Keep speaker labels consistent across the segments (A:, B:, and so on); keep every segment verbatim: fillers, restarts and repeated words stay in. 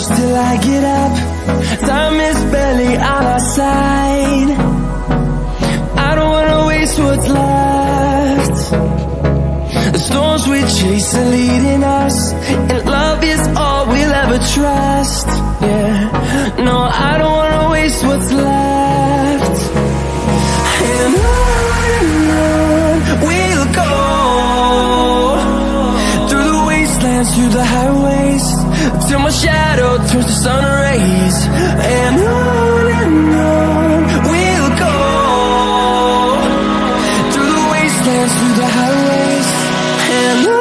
A: push till I get up. Time is barely on our side. I don't wanna waste what's left. The storms we chase are leading us, and love is all we'll ever trust. Yeah, no, I don't wanna waste what's left. And on and on we'll go, through the wastelands, through the highways, till my shadow turns to sun rays. And on and on we'll go, through the wastelands, through the highways, and on.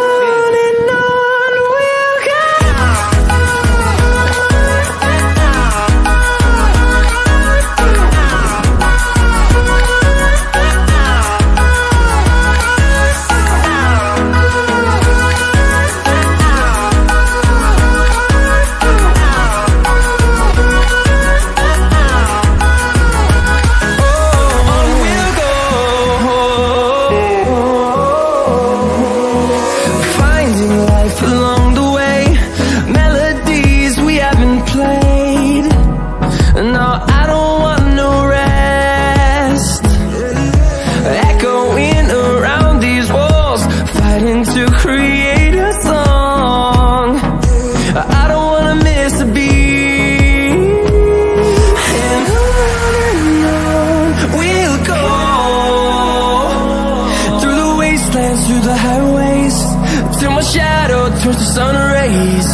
A: Through the highways, till my shadow turns to sun rays.